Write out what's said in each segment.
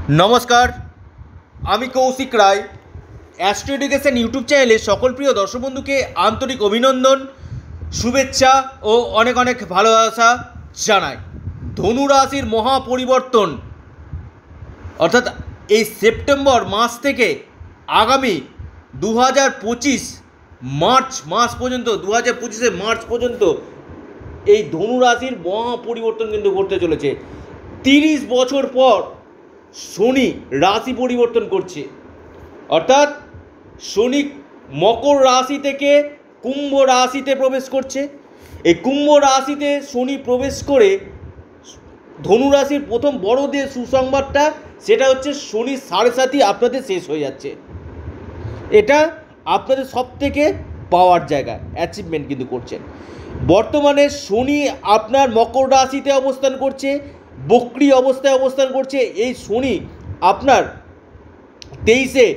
নমস্কার, আমি Koushik Roy. Astro education YouTube চ্যানেলে সকল প্রিয় দর্শক বন্ধুকে আন্তরিক অভিনন্দন, শুভেচ্ছা ও অনেক অনেক ভালোবাসা জানাই। ধনু রাশির মহা পরিবর্তন অর্থাৎ এই সেপ্টেম্বর মাস থেকে আগামী 2025 মার্চ মাস পর্যন্ত 2025 মার্চ পর্যন্ত এই ধনু রাশির মহা পরিবর্তন কিন্তু ঘটতে চলেছে। 30 বছর পর শনি রাশি পরিবর্তন করছে, অর্থাৎ শনি মকর রাশি থেকে কুম্ভ রাশিতে প্রবেশ করছে। এই কুম্ভ রাশিতে শনি প্রবেশ করে ধনু রাশির প্রথম বড় যে সুসংবাদটা সেটা হচ্ছে শনির সাড়ে সাথী আপনাদের শেষ হয়ে যাচ্ছে। এটা আপনাদের সব থেকে পাওয়ার জায়গা, অ্যাচিভমেন্ট কিন্তু করছেন। বর্তমানে শনি আপনার মকর রাশিতে অবস্থান করছে, বক্রী অবস্থায় অবস্থান করছে। এই শনি আপনার 23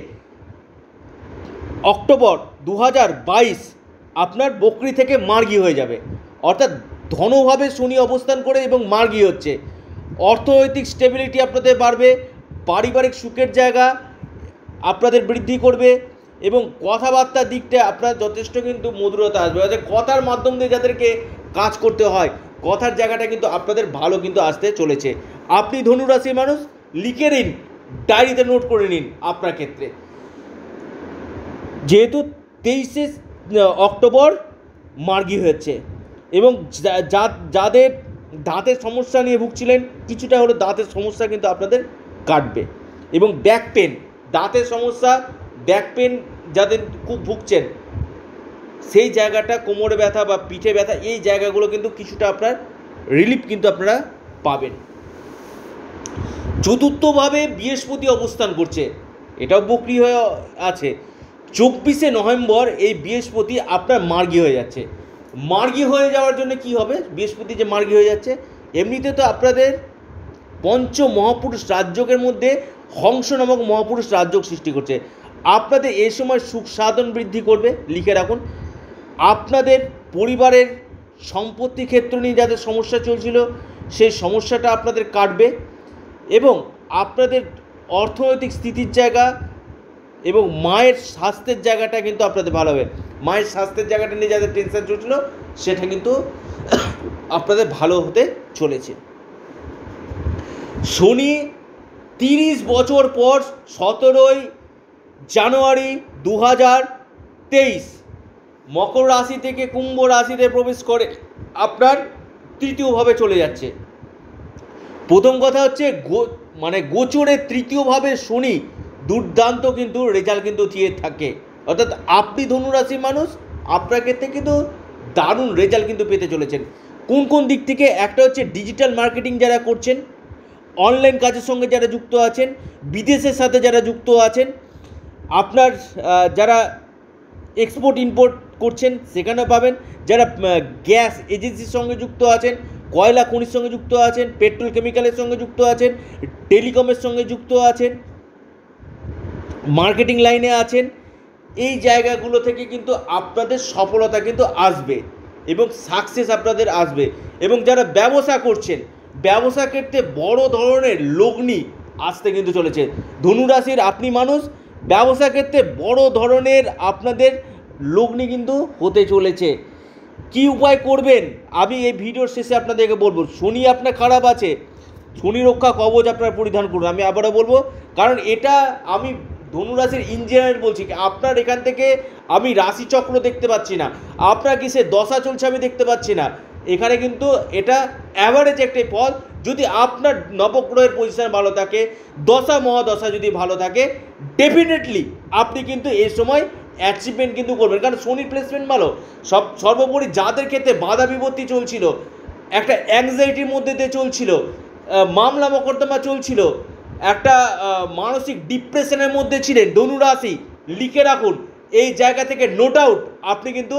অক্টোবর 2022 আপনার বক্রী থেকে মার্গী হয়ে যাবে, অর্থাৎ ধনভাবে শনি অবস্থান করে এবং মার্গী হচ্ছে। অর্থনৈতিক স্টেবিলিটি আপনাদের বাড়বে, পারিবারিক সুখের জায়গা আপনাদের বৃদ্ধি করবে এবং কথাবার্তার দিকটা আপনার যথেষ্ট কিন্তু মধুরতা আসবে। অর্থাৎ কথার মাধ্যম দিয়ে যাদেরকে কাজ করতে হয়, কথার জায়গাটা কিন্তু আপনাদের ভালো কিন্তু আসতে চলেছে। আপনি ধনুরাশির মানুষ, লিখে নিন, ডায়েরিতে নোট করে নিন আপনার ক্ষেত্রে। যেহেতু 23 অক্টোবর মার্গী হয়েছে এবং যাদের দাঁতের সমস্যা নিয়ে ভুগছিলেন, কিছুটা হলে দাঁতের সমস্যা কিন্তু আপনাদের কাটবে। এবং ব্যাক পেন, দাঁতের সমস্যা, ব্যাক পেন যাদের খুব ভুগছেন, সেই জায়গাটা, কোমরে ব্যথা বা পিঠে ব্যথা, এই জায়গাগুলো কিন্তু কিছুটা আপনার রিলিফ কিন্তু আপনারা পাবেন। চতুর্থভাবে বৃহস্পতি অবস্থান করছে, এটাও বক্রী হয়ে আছে। 24 নভেম্বর এই বৃহস্পতি আপনার মার্গী হয়ে যাচ্ছে। মার্গী হয়ে যাওয়ার জন্য কি হবে? বৃহস্পতি যে মার্গী হয়ে যাচ্ছে, এমনিতে তো আপনাদের পঞ্চ মহাপুরুষ রাজযোগের মধ্যে হংস নামক মহাপুরুষ রাজযোগ সৃষ্টি করছে। আপনাদের এই সময় সুখ সাধন বৃদ্ধি করবে, লিখে রাখুন। আপনাদের পরিবারের সম্পত্তি ক্ষেত্র নিয়ে যাদের সমস্যা চলছিল, সেই সমস্যাটা আপনাদের কাটবে এবং আপনাদের অর্থনৈতিক স্থিতির জায়গা এবং মায়ের স্বাস্থ্যের জায়গাটা কিন্তু আপনাদের ভালো হবে। মায়ের স্বাস্থ্যের জায়গাটা নিয়ে যাদের টেনশন চলছিল, সেটা কিন্তু আপনাদের ভালো হতে চলেছে। শনি 30 বছর পর 17 জানুয়ারি 2023 মকর রাশি থেকে কুম্ভ রাশিতে প্রবেশ করে আপনার তৃতীয়ভাবে চলে যাচ্ছে। প্রথম কথা হচ্ছে গোচরে তৃতীয়ভাবে শনি দুর্দান্ত কিন্তু রেজাল্ট কিন্তু দিয়ে থাকে, অর্থাৎ আপনি ধনুরাশির মানুষ, আপনার ক্ষেত্রে কিন্তু দারুণ রেজাল্ট কিন্তু পেতে চলেছেন। কোন কোন দিক থেকে? একটা হচ্ছে ডিজিটাল মার্কেটিং যারা করছেন, অনলাইন কাজের সঙ্গে যারা যুক্ত আছেন, বিদেশের সাথে যারা যুক্ত আছেন, আপনার যারা এক্সপোর্ট ইম্পোর্ট করছেন সেখানে পাবেন, যারা গ্যাস এজেন্সির সঙ্গে যুক্ত আছেন, কয়লা খনির সঙ্গে যুক্ত আছেন, পেট্রোল কেমিক্যালের সঙ্গে যুক্ত আছেন, টেলিকমের সঙ্গে যুক্ত আছেন, মার্কেটিং লাইনে আছেন, এই জায়গাগুলো থেকে কিন্তু আপনাদের সফলতা কিন্তু আসবে এবং সাকসেস আপনাদের আসবে। এবং যারা ব্যবসা করছেন, ব্যবসা ক্ষেত্রে বড় ধরনের লগ্নি আসতে কিন্তু চলেছে। ধনুরাশির আপনি মানুষ, ব্যবসা ক্ষেত্রে বড় ধরনের আপনাদের লগ্নি কিন্তু হতে চলেছে। কি উপায় করবেন আমি এই ভিডিওর শেষে আপনাদেরকে বলবো। শনি আপনার খারাপ আছে, শনি রক্ষা কবচ আপনার পরিধান করুন। আমি আবারও বলবো, কারণ এটা আমি ধনুরাশির ইঞ্জিনিয়ার বলছি। আপনার এখান থেকে আমি রাশিচক্র দেখতে পাচ্ছি না, আপনার কিসে দশা চলছে আমি দেখতে পাচ্ছি না। এখানে কিন্তু এটা অ্যাভারেজ একটাই ফল। যদি আপনার নবগ্রহের পজিশন ভালো থাকে, দশা মহাদশা যদি ভালো থাকে, ডেফিনেটলি আপনি কিন্তু এই সময় অ্যাচিভমেন্ট কিন্তু করবেন, কারণ শনির প্লেসমেন্ট ভালো। সর্বোপরি যাদের ক্ষেত্রে বাধা বিপত্তি চলছিল, একটা অ্যাংজাইটির মধ্যে দিয়ে চলছিল, মামলা মোকদ্দমা চলছিল, একটা মানসিক ডিপ্রেশনের মধ্যে ছিলেন, ধনুরাশি লিখে রাখুন, এই জায়গা থেকে নো ডাউট আপনি কিন্তু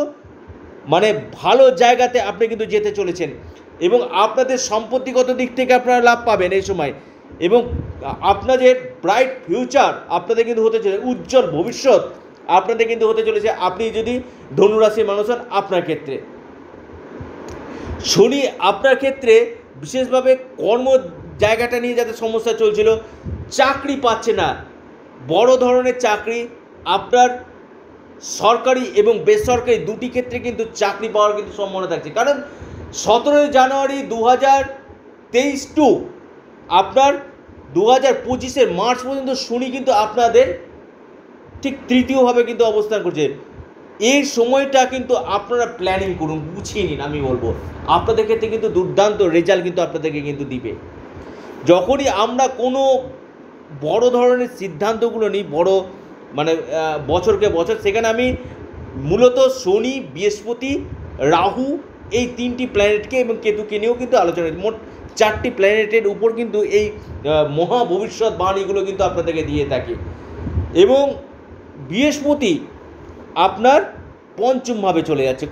ভালো জায়গাতে আপনি কিন্তু যেতে চলেছেন এবং আপনাদের সম্পত্তিগত দিক থেকে আপনারা লাভ পাবেন এই সময়। এবং আপনাদের ব্রাইট ফিউচার আপনাদের কিন্তু হতে চলেছে, উজ্জ্বল ভবিষ্যৎ আপনাদের কিন্তু হতে চলেছে আপনি যদি ধনুরাশির মানুষ হন। আপনার ক্ষেত্রে শনি আপনার ক্ষেত্রে বিশেষভাবে কর্ম জায়গাটা নিয়ে যাদের সমস্যা চলছিল, চাকরি পাচ্ছে না, বড় ধরনের চাকরি আপনার সরকারি এবং বেসরকারি দুটি ক্ষেত্রে কিন্তু চাকরি পাওয়ার কিন্তু সম্ভাবনা থাকছে। কারণ 17 জানুয়ারি 2023 টু আপনার 2025 মার্চ পর্যন্ত শনি কিন্তু আপনাদের ঠিক তৃতীয়ভাবে কিন্তু অবস্থান করছে। এই সময়টা কিন্তু আপনারা প্ল্যানিং করুন, গুছিয়ে নিন। আমি বলবো আপনাদের ক্ষেত্রে কিন্তু দুর্দান্ত রেজাল্ট কিন্তু আপনাদেরকে কিন্তু দিবে। যখনই আমরা কোনো বড় ধরনের সিদ্ধান্তগুলো নিই, বড় মানে বছরকে বছর, সেখানে আমি মূলত শনি, বৃহস্পতি, রাহু এই 3টি প্ল্যানেটকে এবং কেতুকে নিয়েও কিন্তু আলোচনা, মোট 4টি প্ল্যানেটের উপর কিন্তু এই মহা ভবিষ্যৎবাণীগুলো কিন্তু আপনাদেরকে দিয়ে থাকে। এবং বৃহস্পতি আপনার পঞ্চমভাবে চলে যাচ্ছে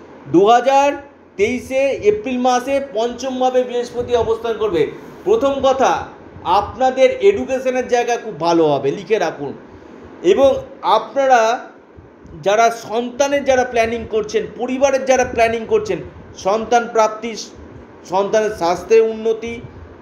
2023 এপ্রিল মাসে পঞ্চমভাবে বৃহস্পতি অবস্থান করবে। প্রথম কথা, আপনাদের এডুকেশনের জায়গা খুব ভালো হবে, লিখে রাখুন। এবং আপনারা যারা সন্তানের যারা প্ল্যানিং করছেন, পরিবারের যারা প্ল্যানিং করছেন, সন্তান প্রাপ্তি, সন্তানের স্বাস্থ্যের উন্নতি,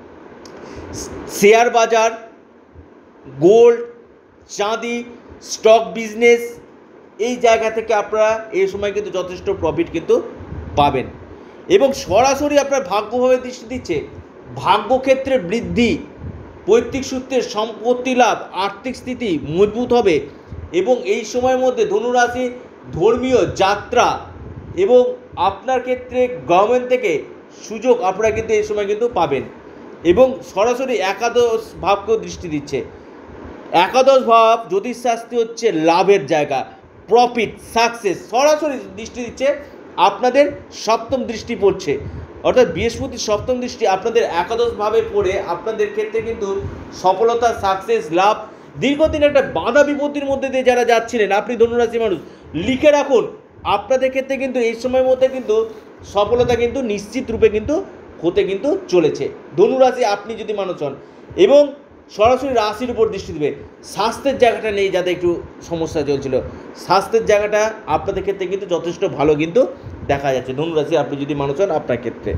শেয়ার বাজার, গোল্ড, চাঁদি, স্টক বিজনেস, এই জায়গা থেকে আপনারা এই সময় কিন্তু যথেষ্ট প্রফিট কিন্তু পাবেন। এবং সরাসরি আপনার ভাগ্যভাবে দৃষ্টি দিচ্ছে, ভাগ্যক্ষেত্রে বৃদ্ধি, পৈতৃক সূত্রের সম্পত্তি লাভ, আর্থিক স্থিতি মজবুত হবে। এবং এই সময়ের মধ্যে ধনুরাশি ধর্মীয় যাত্রা এবং আপনার ক্ষেত্রে গভর্নমেন্ট থেকে সুযোগ আপনারা কিন্তু এই সময় কিন্তু পাবেন। এবং সরাসরি একাদশ ভাবকেও দৃষ্টি দিচ্ছে। একাদশ ভাব জ্যোতিষশাস্ত্রে হচ্ছে লাভের জায়গা, প্রফিট, সাকসেস, সরাসরি দৃষ্টি দিচ্ছে। আপনাদের সপ্তম দৃষ্টি পড়ছে, অর্থাৎ বৃহস্পতির সপ্তম দৃষ্টি আপনাদের একাদশ ভাবে পড়ে আপনাদের ক্ষেত্রে কিন্তু সফলতা, সাকসেস, লাভ। দীর্ঘদিন একটা বাধা বিপত্তির মধ্যে দিয়ে যারা যাচ্ছিলেন, আপনি ধনুরাশি মানুষ, লিখে রাখুন আপনাদের ক্ষেত্রে কিন্তু এই সময়ের মধ্যে কিন্তু সফলতা কিন্তু নিশ্চিত রূপে কিন্তু হতে কিন্তু চলেছে ধনুরাশি আপনি যদি মানুষ হন। এবং সরাসরি রাশির উপর দৃষ্টি দেবে। স্বাস্থ্যের জায়গাটা নেই, যাতে একটু সমস্যা চলছিল, স্বাস্থ্যের জায়গাটা আপনাদের ক্ষেত্রে কিন্তু যথেষ্ট ভালো কিন্তু দেখা যাচ্ছে ধনুরাশি আপনি যদি মানুষ হন আপনার ক্ষেত্রে।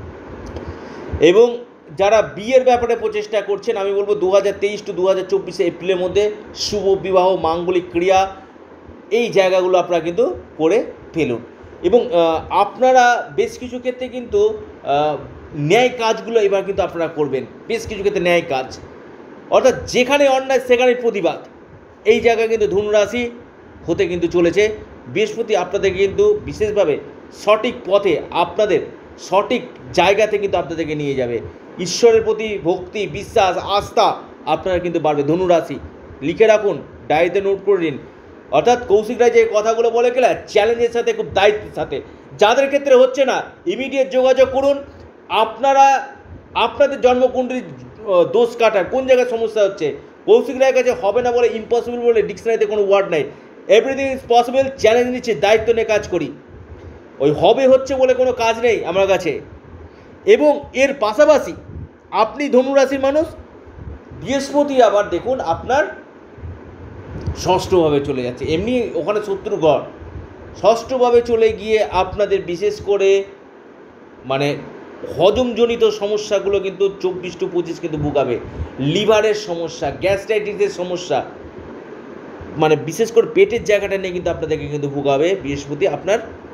এবং যারা বিয়ের ব্যাপারে প্রচেষ্টা করছেন, আমি বলবো 2023 টু 2024 এপ্রিলের মধ্যে শুভ বিবাহ, মাঙ্গলিক ক্রিয়া, এই জায়গাগুলো আপনারা কিন্তু করে ফেলুন। এবং আপনারা বেশ কিছু ক্ষেত্রে কিন্তু ন্যায় কাজগুলো এবার কিন্তু আপনারা করবেন, বেশ কিছু ক্ষেত্রে ন্যায় কাজ, অর্থাৎ যেখানে অন্যায় সেখানে প্রতিবাদ, এই জায়গায় কিন্তু ধনুরাশি হতে কিন্তু চলেছে। বৃহস্পতি আপনাদের কিন্তু বিশেষভাবে সঠিক পথে, আপনাদের সঠিক জায়গাতে কিন্তু আপনাদেরকে নিয়ে যাবে। ঈশ্বরের প্রতি ভক্তি, বিশ্বাস, আস্থা আপনারা কিন্তু বাড়বে ধনুরাশি। লিখে রাখুন, ডায়েরিতে নোট করে নিন। অর্থাৎ কৌশিক রায় যে কথাগুলো বলে গেলে চ্যালেঞ্জের সাথে, খুব দায়িত্বের সাথে, যাদের ক্ষেত্রে হচ্ছে না ইমিডিয়েট যোগাযোগ করুন। আপনারা আপনাদের জন্মকুণ্ডলীর দোষ কাটার কোন জায়গায় সমস্যা হচ্ছে, কৌশিক রায়ের কাছে হবে না বলে, ইম্পসিবল বলে ডিকশনারিতে কোনো ওয়ার্ড নাই। এভরিথিং ইজ পসিবল, চ্যালেঞ্জ নিচ্ছে, দায়িত্ব নিয়ে কাজ করি। ওই হবে হচ্ছে বলে কোনো কাজ নেই আমার কাছে। এবং এর পাশাপাশি আপনি ধনুরাশির মানুষ, বৃহস্পতি আবার দেখুন আপনার ষষ্ঠভাবে চলে যাচ্ছে, এমনি ওখানে শত্রু গড়, ষষ্ঠভাবে চলে গিয়ে আপনাদের বিশেষ করে মানে হজমজনিত সমস্যাগুলো কিন্তু 24 টু 25 কিন্তু ভুগাবে। লিভারের সমস্যা, গ্যাস্ট্রাইটিসের সমস্যা, মানে বিশেষ করে পেটের জায়গাটা নিয়ে কিন্তু আপনাদেরকে কিন্তু ভুগাবে বৃহস্পতি আপনার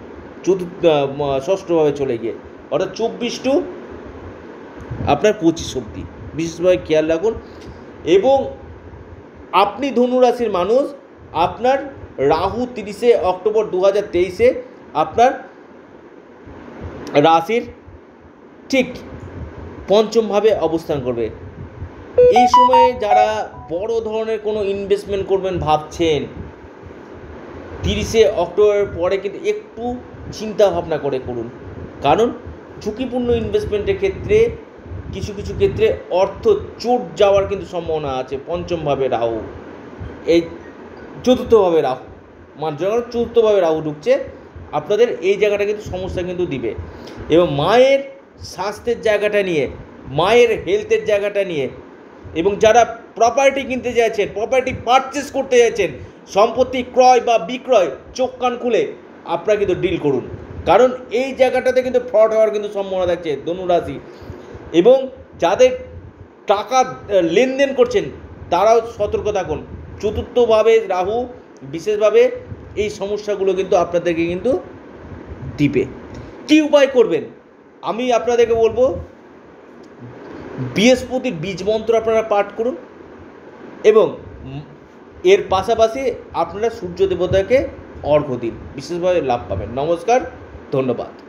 ষষ্ঠভাবে চলে গিয়ে, অর্থাৎ 24 টু আপনার 25 অবধি বিশেষভাবে খেয়াল রাখুন। এবং আপনি ধনুরাশির মানুষ, আপনার রাহু 30 অক্টোবর 2023 আপনার রাশির ঠিক পঞ্চমভাবে অবস্থান করবে। এই সময়ে যারা বড় ধরনের কোনো ইনভেস্টমেন্ট করবেন ভাবছেন, 30 অক্টোবরের পরে কিন্তু একটু চিন্তা ভাবনা করে করুন। কারণ ঝুঁকিপূর্ণ ইনভেস্টমেন্টের ক্ষেত্রে কিছু কিছু ক্ষেত্রে অর্থ চোট যাওয়ার কিন্তু সম্ভাবনা আছে। পঞ্চমভাবে রাহু, এই চতুর্থভাবে রাহু, মানে যখন চতুর্থভাবে রাহু ঢুকছে আপনাদের এই জায়গাটা কিন্তু সমস্যা কিন্তু দিবে। এবং মায়ের স্বাস্থ্যের জায়গাটা নিয়ে, মায়ের হেলথের জায়গাটা নিয়ে, এবং যারা প্রপার্টি কিনতে চাইছেন, প্রপার্টি পারচেস করতে চাইছেন, সম্পত্তি ক্রয় বা বিক্রয়, চোখ কান খুলে আপনারা কিন্তু ডিল করুন। কারণ এই জায়গাটাতে কিন্তু ফ্রড হওয়ার কিন্তু সম্ভাবনা থাকছে ধনুরাশি। এবং যাদের টাকা লেনদেন করছেন তারাও সতর্ক থাকুন। চতুর্থভাবে রাহু বিশেষভাবে এই সমস্যাগুলো কিন্তু আপনাদেরকে কিন্তু দিবে। কী উপায় করবেন আমি আপনাদেরকে বলবো, বৃহস্পতির বীজ মন্ত্র আপনারা পাঠ করুন এবং এর পাশাপাশি আপনারা সূর্য দেবতাকে অর্ঘ্য দিন, বিশেষভাবে লাভ পাবেন। নমস্কার, ধন্যবাদ।